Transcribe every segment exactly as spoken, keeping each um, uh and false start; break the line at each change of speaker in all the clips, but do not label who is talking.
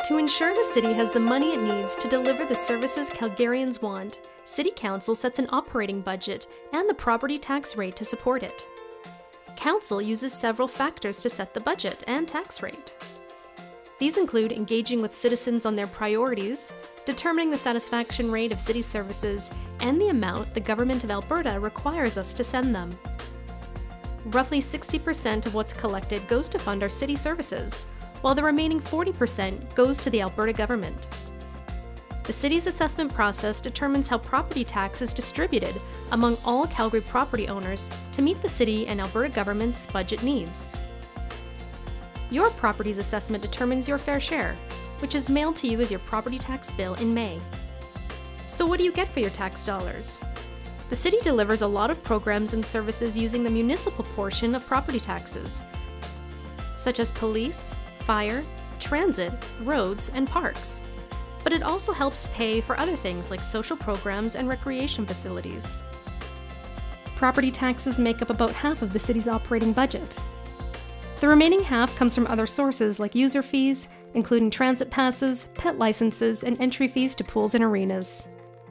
To ensure the city has the money it needs to deliver the services Calgarians want, City Council sets an operating budget and the property tax rate to support it. Council uses several factors to set the budget and tax rate. These include engaging with citizens on their priorities, determining the satisfaction rate of city services, and the amount the Government of Alberta requires us to send them. Roughly sixty percent of what's collected goes to fund our city services, while the remaining forty percent goes to the Alberta Government. The city's assessment process determines how property tax is distributed among all Calgary property owners to meet the city and Alberta Government's budget needs. Your property's assessment determines your fair share, which is mailed to you as your property tax bill in May. So what do you get for your tax dollars? The city delivers a lot of programs and services using the municipal portion of property taxes, such as police, fire, transit, roads, and parks. But it also helps pay for other things like social programs and recreation facilities. Property taxes make up about half of the city's operating budget. The remaining half comes from other sources like user fees, including transit passes, pet licenses, and entry fees to pools and arenas.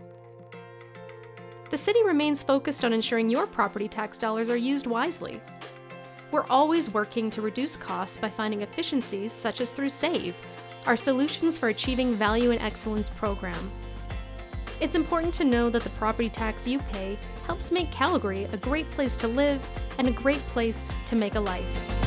The city remains focused on ensuring your property tax dollars are used wisely. We're always working to reduce costs by finding efficiencies such as through SAVE, our Solutions for Achieving Value and Excellence program. It's important to know that the property tax you pay helps make Calgary a great place to live and a great place to make a life.